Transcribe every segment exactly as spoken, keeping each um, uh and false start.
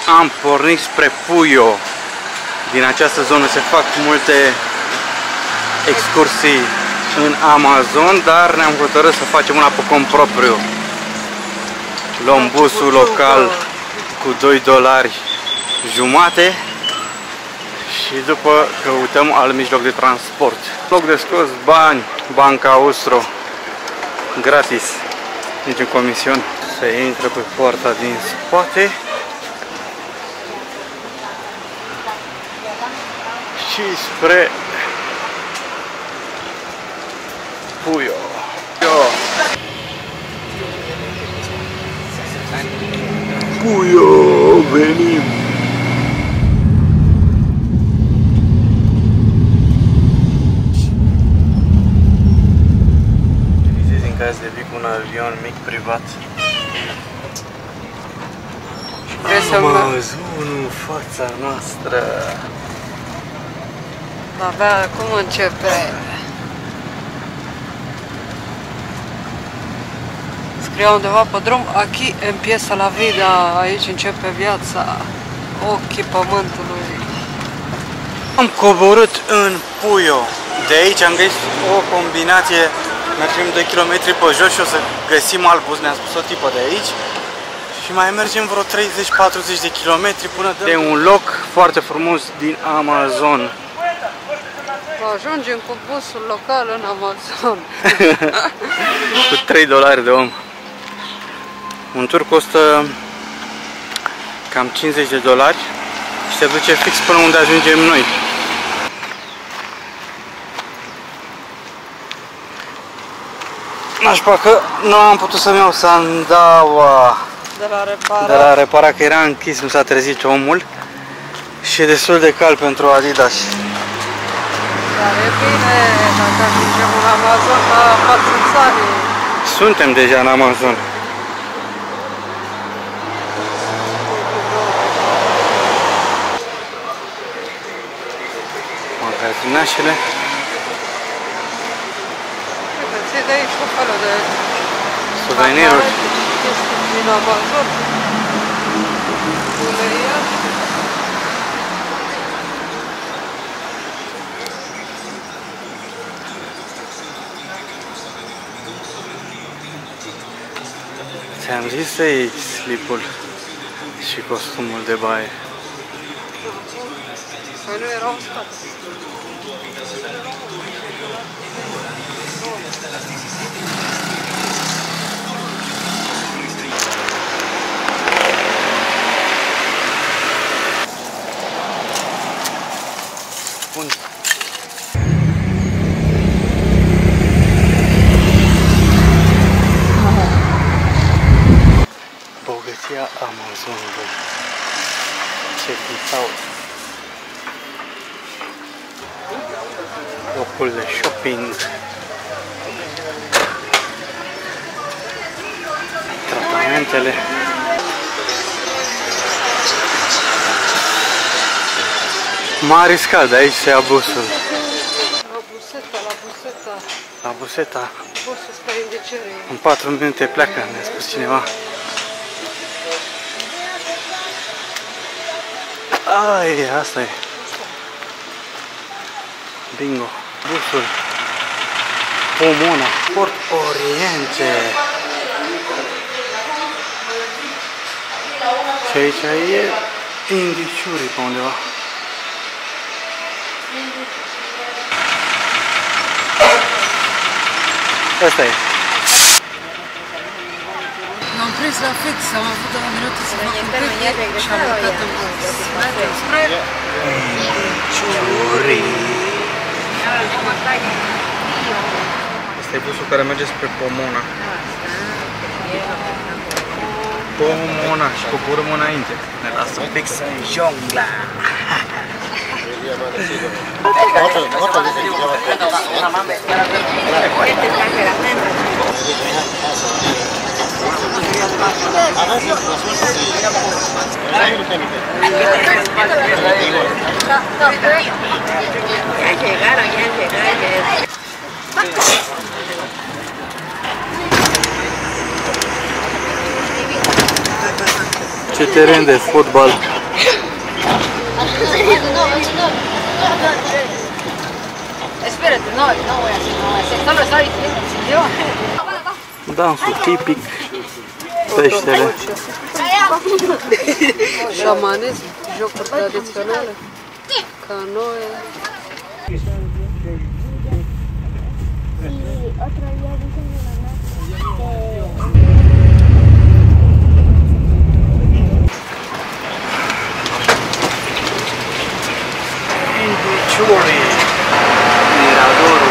am pornit spre Puyo. Din această zonă se fac multe excursii în Amazon, dar ne-am hotărât să facem una pe cont propriu. Luăm busul local cu doi dolari jumate și după căutăm alt mijloc de transport. Loc de scos bani, Banca Austro, gratis, niciun comision. Se intră pe poarta din spate și spre Puyo. Puyo, venim! Utilizezi în caz de vii cu un avion mic privat. Amazonul, fața noastră! Abia cum începe? Scria undeva pe drum, aici empieza la vida, aici începe viața, ochii pământului. Am coborât în Puyo. De aici am găsit o combinație, mergem doi kilometri pe jos și o să găsim alt bus, ne-a spus o tipă de aici. Și mai mergem vreo treizeci patruzeci de kilometri până de un loc foarte frumos din Amazon. Ajungem cu busul local în Amazon. Cu trei dolari de om. Un tur costă cam cincizeci de dolari și se duce fix până unde ajungem noi. Nașpa că nu am putut să-mi iau sandaua De la reparat. de la reparat, că era închis, nu s-a trezit omul și e destul de cald pentru Adidas. Dar e bine, dacă ajungem în Amazon, la față țarii. Suntem deja în Amazon. Magazinașele. Ți-ai de aici tot felul de suveniruri. Chestii din Amazon. Uleiaș. Ți-am zis să iei slipul și costumul de baie. Păi nu erau stat. Bun. Bogăția Amazonului. Check this out. Locul de shopping. Tratamentele. M-a riscat, de aici se ia busul. La buseta, la buseta. La buseta. Busul spre indicere. În patru minute pleacă, mi-a spus cineva. Ai, asta e. Bingo. Busul. Pomona. Port Oriente. Și aici e indiciurii pe undeva. Asta e. M-am prins la fix, am avut două minute să fac un pic și am urcat în bus. Spre indiciurii. Asta e busul care merge spre Pomona. Pomona și coborâm înainte. Ne lasă fix în jungla. Ce teren de fotbal! Espérate, no, no voy a hacer, no voy a hacer. Solo estoy yo. Dansul tipic, peștele. Șamanism, jocuri tradiționale, canoe. Indiciuri, Miradorul.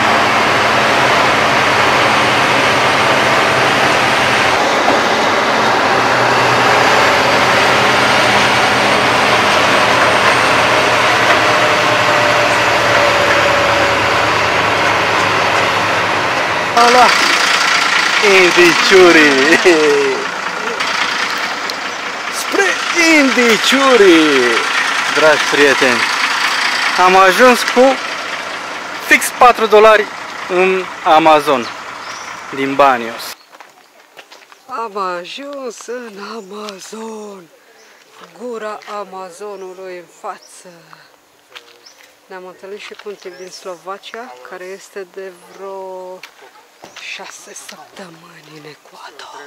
Ala, Indiciuri. Spre Indiciuri, dragi prieteni. Am ajuns cu fix patru dolari în Amazon din Banios. Am ajuns în Amazon, gura Amazonului în față. Ne-am întâlnit și cu un tip din Slovacia, care este de vreo șase săptămâni în Ecuador.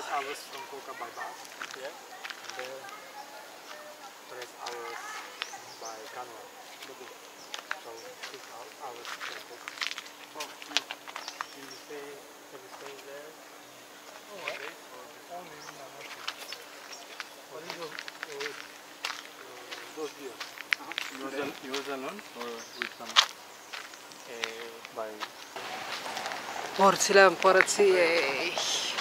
Porțile împărăției.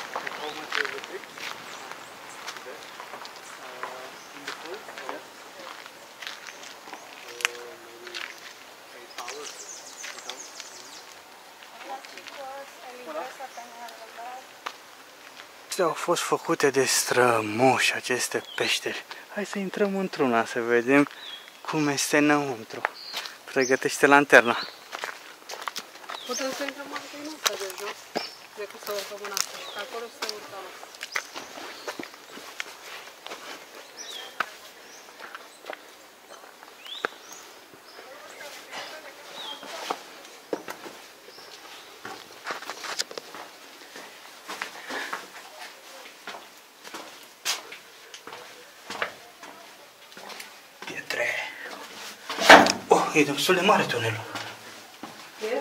Au fost făcute de strămoși aceste peșteri. Hai să intrăm într-una să vedem cum este înăuntru. Pregătește lanterna. Putem să intrăm mai în asta de jos, decât să urcăm în asta. Și acolo să urcăm. Pietre. Oh, e destul de mare tunelul. E?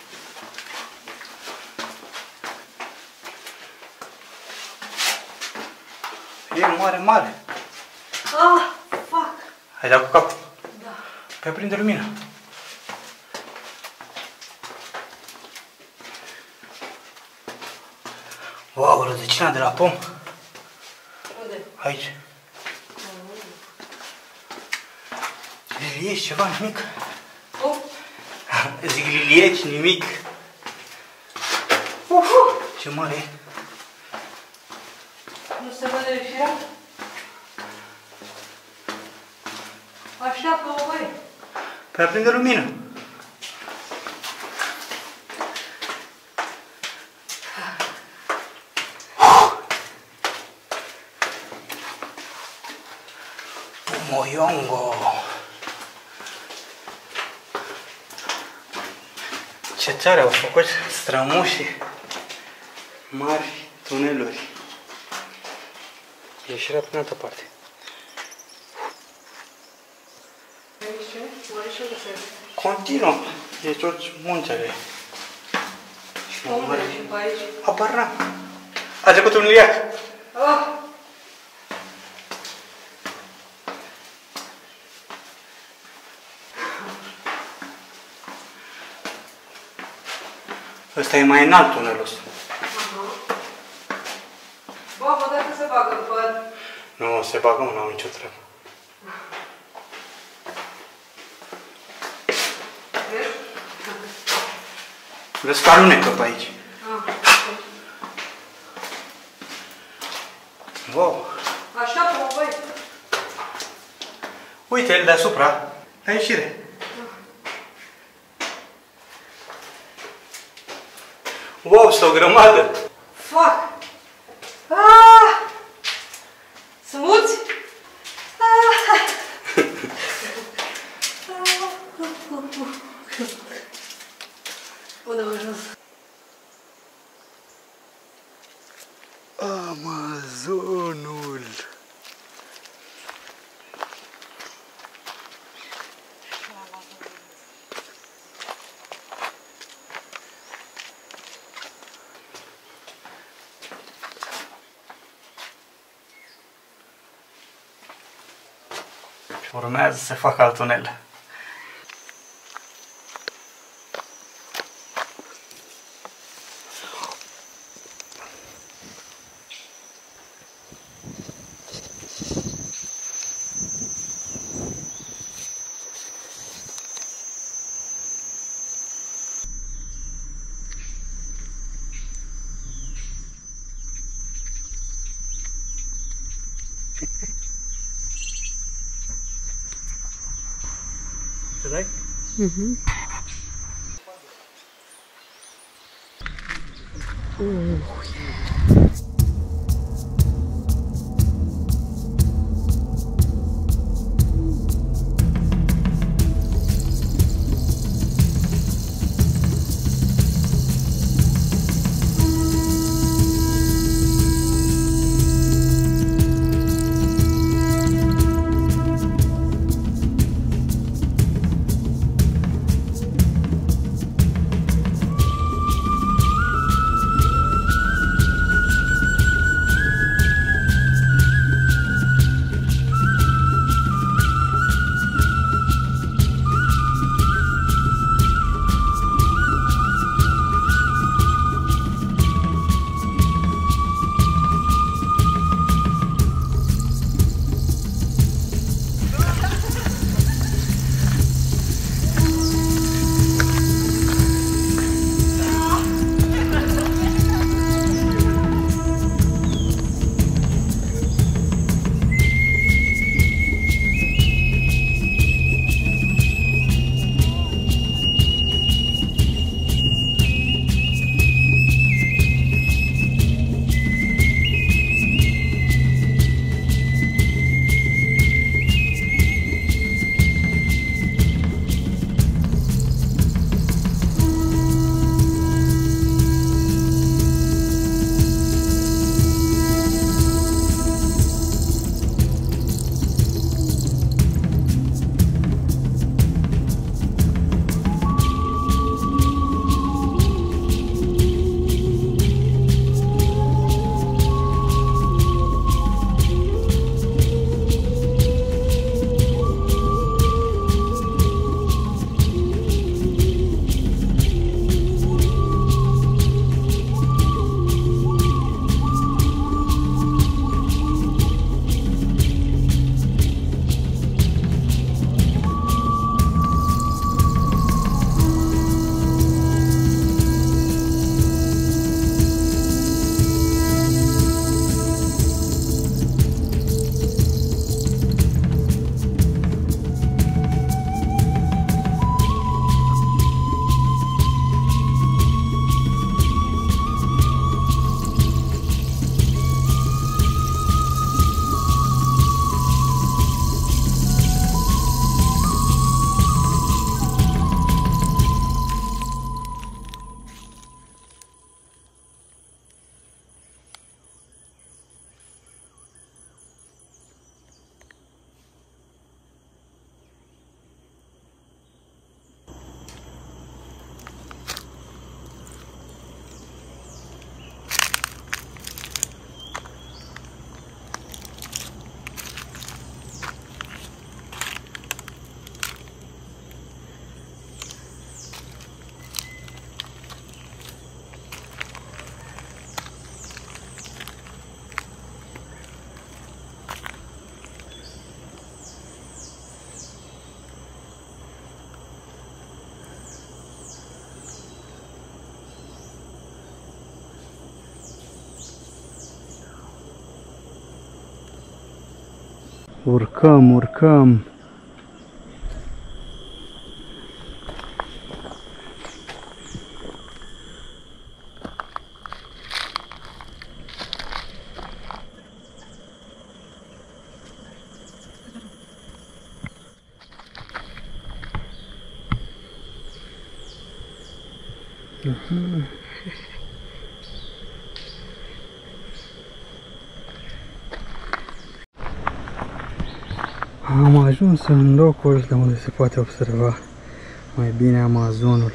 E mare, mare. Ah, fuck! Ai dat cu capul? Da. Păi prinde lumina. Wow, rădăcina de la pom. Unde? Aici. Lilieci, ceva, nimic. Oh. Zic lilieci, nimic. Uf, ce mare e. Nu se vede ieșirea? Așteaptă-o, băi! Păi aprinde lumină. Pumoyongo. Ce tare au făcut strămoșii mari tuneluri. Ieșirea prin altă parte. Aici ce? Oare ce găsești? Continuă. E tot muntele. Și unde? Și pe aici? Habar n-am. A trecut un liliac. Ah! Ăsta e mai înalt tunelul ăsta. Bă, mă, dacă se bagă în păr. Nu, se bagă, mă, n-au nicio treabă. Vezi că alunecă pe aici. Wow. Așteaptă-mă, băi. Uite, el deasupra, la ieșire. Wow, sunt o grămadă. Fuck! Ah! Smuți? Ah! Urmează să fac alt tunel. Te dai? Mhm. Uh. Urcăm, urcăm. Uh-huh. Am ajuns în locul de unde se poate observa mai bine Amazonul.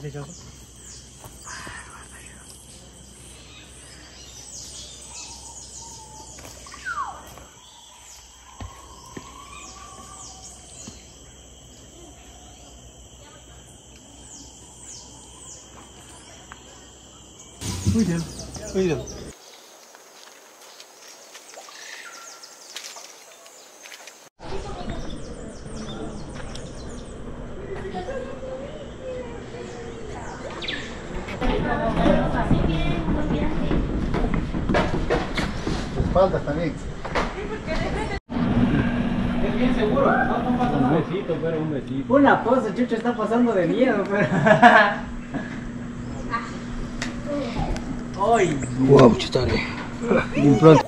Deci acolo? Uite-l, uite-l. Espalda también. Es bien seguro, no, no pasa nada. Un besito, pero un besito. Una cosa, Chucho está pasando de miedo, pero. ¡Ay! Wow, ce tare! Din pronto.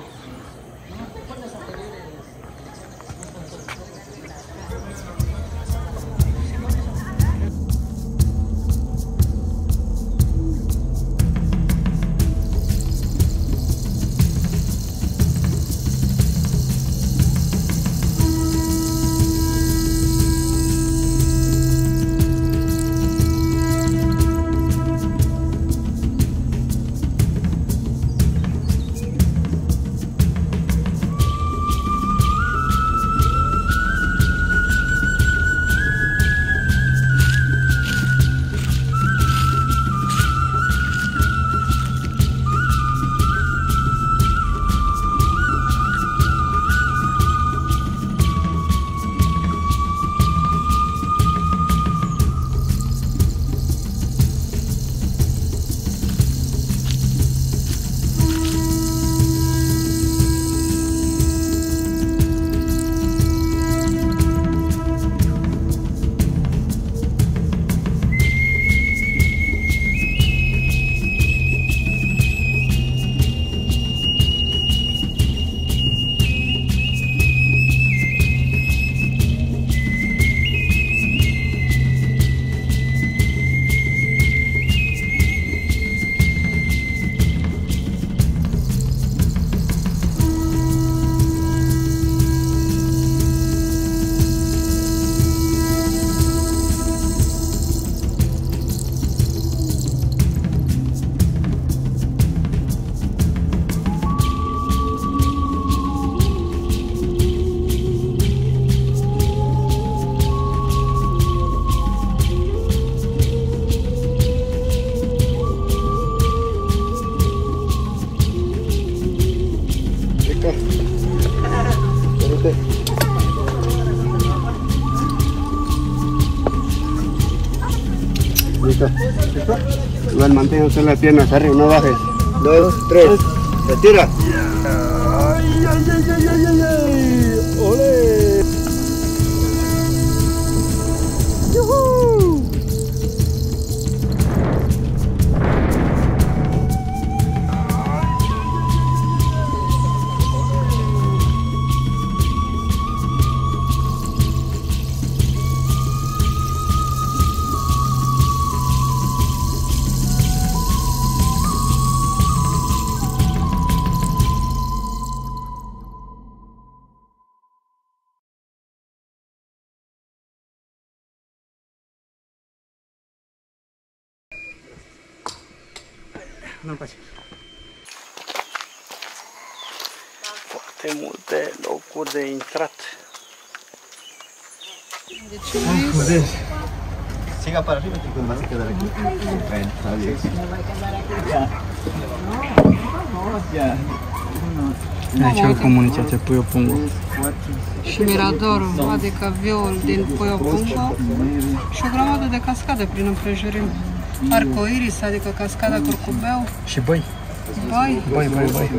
Listo. ¿Listo? Igual mantén usted las piernas arriba, no bajes. Dos, tres. Retira. ¡Ay, ay, ay, ay, ay, ay, ay! ¡Ole! ¡Yuhu! Nu-mi place. Foarte multe locuri de intrat. Deci, Siga para arriba que vas a quedar aquí. Bueno, está bien. Aici e comunitatea Puyo Pungo. și miradorul, adică viul din Puyo Pungo și o grămadă de cascade prin împrejurim. Arcoiris, adică cascada Curcubeu. Și băi. Băi. Băi, băi, băi.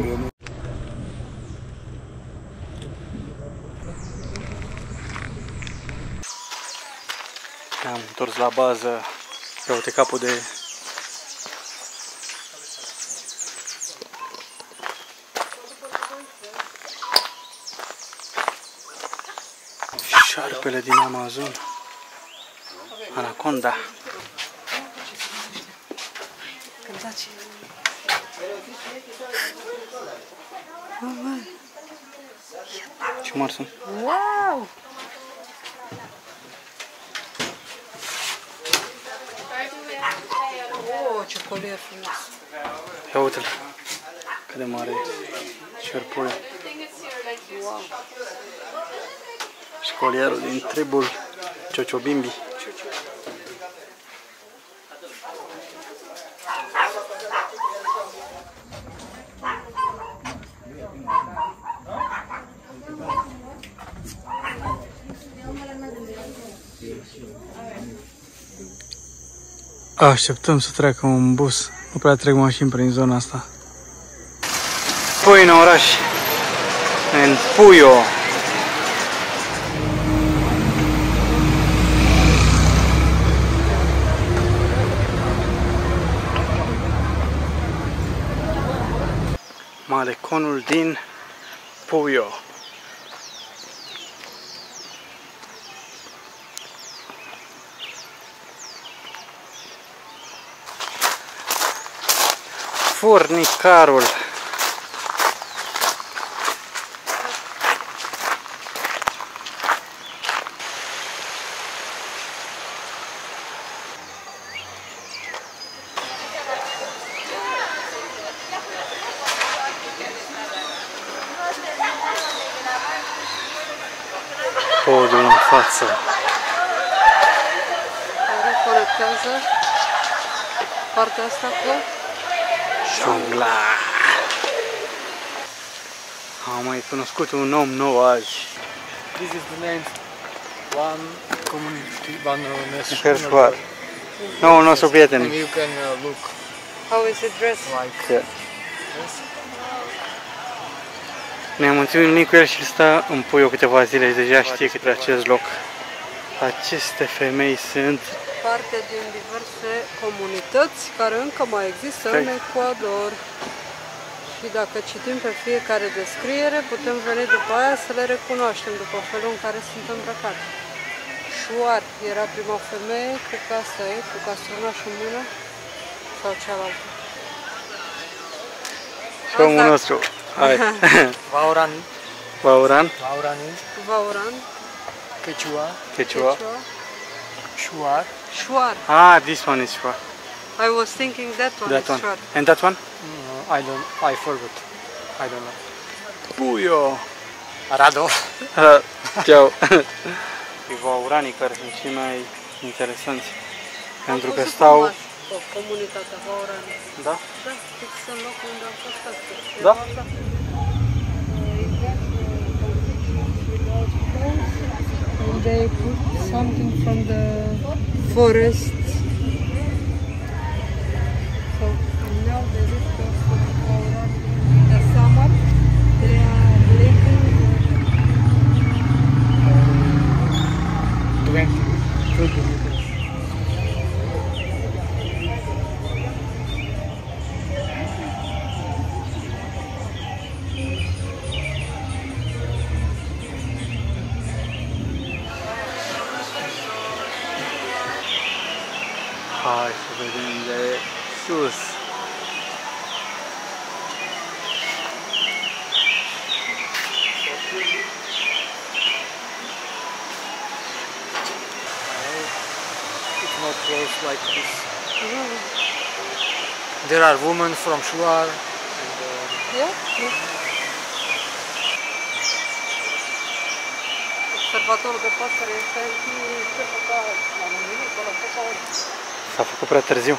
Ne-am întors la bază. Ia uite capul de... șarpele din Amazon. Anaconda. Cântați. Ce mari sunt. Wow! ce colier frumos. Ia uite-l. Cât de mare e șerpuiul. Wow. Și colierul din tribul Ciociobimbi. Așteptăm să treacă un bus. Nu prea trec mașini prin zona asta. Pui în oraș. În Puyo. Maleconul din Puyo. Furnicarul. Podul în față. Care conectează partea asta cu Jungla. Am mai cunoscut un om nou azi. This is the name. One community, one uh, national. Herșoar. Noul nostru prieten. And you can uh, look how is it dressed? like Yeah. this. Ne-am întâlnit cu el și stă în Puyo câteva zile și deja știe câte acest loc. Aceste femei sunt Parte din diverse comunități care încă mai există în Ecuador. Și dacă citim pe fiecare descriere, putem veni după aia să le recunoaștem după felul în care sunt îmbrăcate. Shuar era prima femeie, cred că asta e, cu castronașul în mână, sau cealaltă. și omul nostru. Hai. Vauran. Vauran. Vaurani. Vauran. Quechua. Quechua. Shuar. Shuar. Ah, this one is Shuar. I was thinking that one That is one. Shuar. And that one? Mm, I don't. I forgot. I don't know. Puyo. Rado. Ceau. Și vauranii care sunt cei mai interesanți. Pentru că stau... Comunitatea Vaurani. Da? Da, fix în locul unde am fost astăzi. Da? And they put something from the forest. So now they live also in Vaurani. In the summer, they are living Twenty. Twenty meters. Hai să vedem de sus. It's not close like this. There are women from Shuar. And, uh, Yeah? Yeah. Observatorul de păsări este aici, ce făca la mâine, acolo făca S-a făcut prea târziu.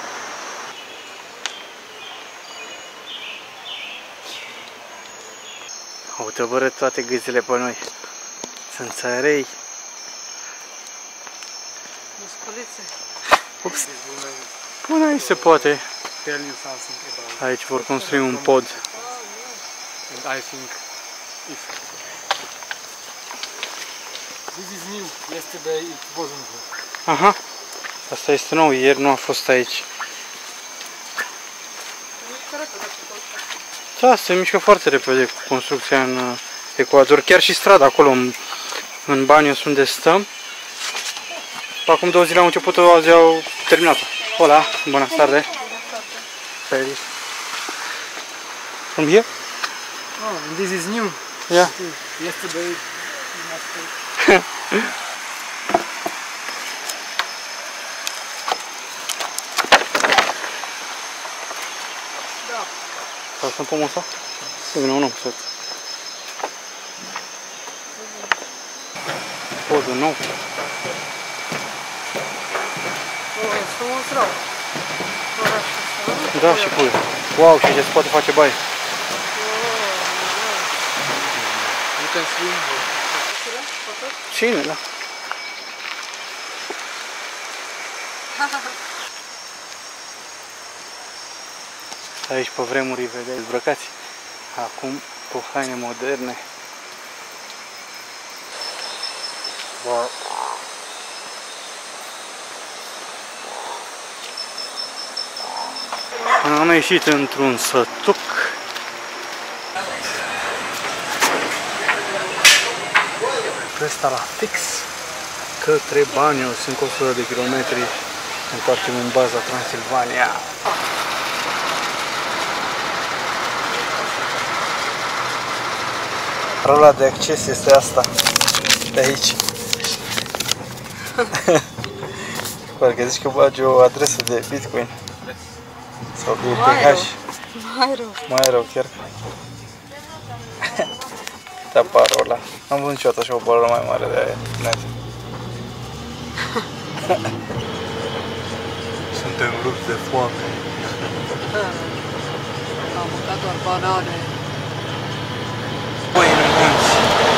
Au tăbărât toate gâzile pe noi. Sunt țărei. musculițe. Ups. Până aici se poate. tell you something about. Aici vor construi un pod. And I think if this is new, yesterday it wasn't here. Aha. Asta este nou, ieri nu a fost aici. Da, se mișcă foarte repede cu construcția în uh, Ecuador. Chiar și strada acolo, în, în Banios, unde stăm. Acum două zile au început-o, azi au terminat-o. Hola, bună tarde. Feliz. From here? Oh, and this is new. Yeah. Yesterday. Facem pomul ăsta? Să vină un om, să... Podul nou. O, e frumos rău. Orașul ăsta. Da, și pui. Wow, și ce se poate face baie. Putem fi. Cine, da? Aici pe vremuri îi vedeai îmbrăcați. Acum cu haine moderne. Wow. Am ieșit într-un sătuc. Ăsta la fix către Baniu, sunt o sută de kilometri, ne întoarcem în baza Transilvania. Rola de acces este asta, de aici. Parcă zici că bagi o adresă de Bitcoin sau de U P H. Mai rău. Mai rău, chiar. Da, parola. Am văzut niciodată așa o parolă mai mare de aia. Suntem rupți de foame. Am mâncat doar banane. Păi, în munți.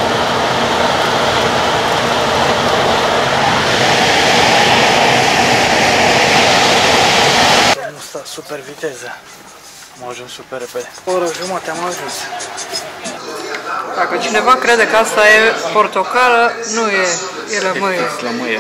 Domnul ăsta, super viteză. Am ajuns super repede. O oră jumate am ajuns. Dacă cineva crede că asta e portocală, nu e, e lămâie. E lămâie.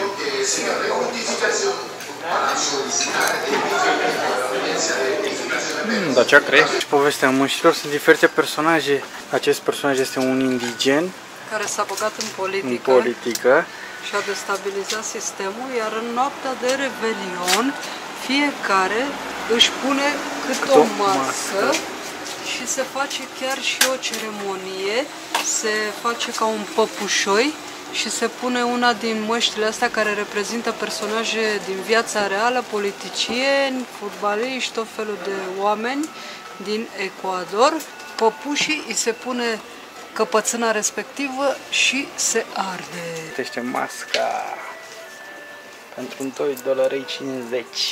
Hmm, dar ce crezi? Povestea mânșilor, sunt diferite personaje. Acest personaj este un indigen Care s-a băgat în politică, în politică și a destabilizat sistemul, iar în noaptea de Revelion fiecare își pune cât o masă și se face chiar și o ceremonie, se face ca un păpușoi și se pune una din măștile astea care reprezintă personaje din viața reală, politicieni, fotbaliști, tot felul de oameni din Ecuador. Păpușii îi se pune căpățâna respectivă și se arde. Este masca pentru doi dolari cincizeci.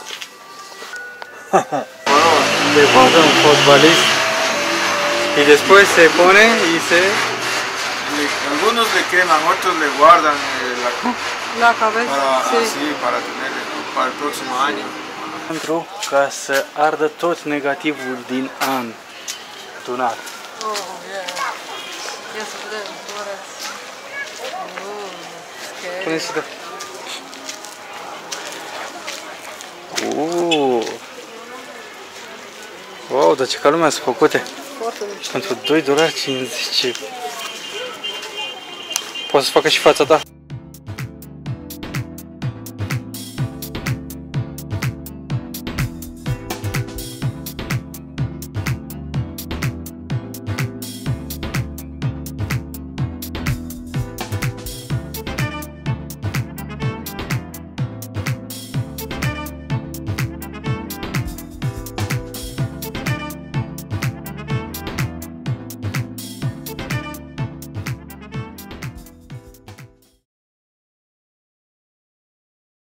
Le guarda un fotbalist y después se pone y se... Algunos le queman, otros le guardan eh, la, La cabeza, para, sí. así, para tenerle para el próximo año. Pentru ca să ardă tot negativul din an tunat. Oh, yeah. Ia să vedem, oh, scary. Pune-se de... Uuu! Wow, dar ce ca lumea s-a făcute! Foarte mișto. Pentru doi dolari cincizeci. Poți să facă și fața ta.